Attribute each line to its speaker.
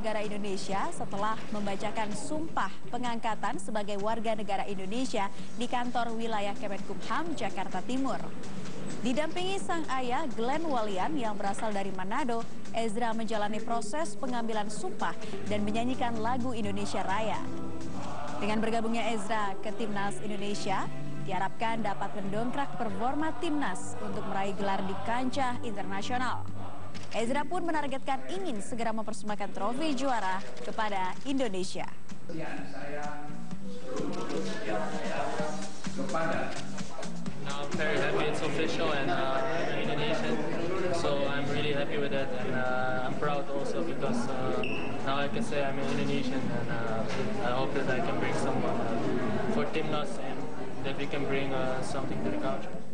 Speaker 1: negara Indonesia setelah membacakan sumpah pengangkatan sebagai warga negara Indonesia di kantor wilayah Kemenkumham, Jakarta Timur. Didampingi sang ayah Glenn Walian yang berasal dari Manado, Ezra menjalani proses pengambilan sumpah dan menyanyikan lagu Indonesia Raya. Dengan bergabungnya Ezra ke Timnas Indonesia, diharapkan dapat mendongkrak performa Timnas untuk meraih gelar di kancah internasional. Ezra pun menargetkan ingin segera mempersembahkan trofi juara kepada Indonesia.
Speaker 2: Now I'm very happy it's official and I'm Indonesian, so I'm really happy with that, and I'm proud also because now I can say I'm an Indonesian, and I hope that I can bring someone for Timnas and that we can bring something to the country.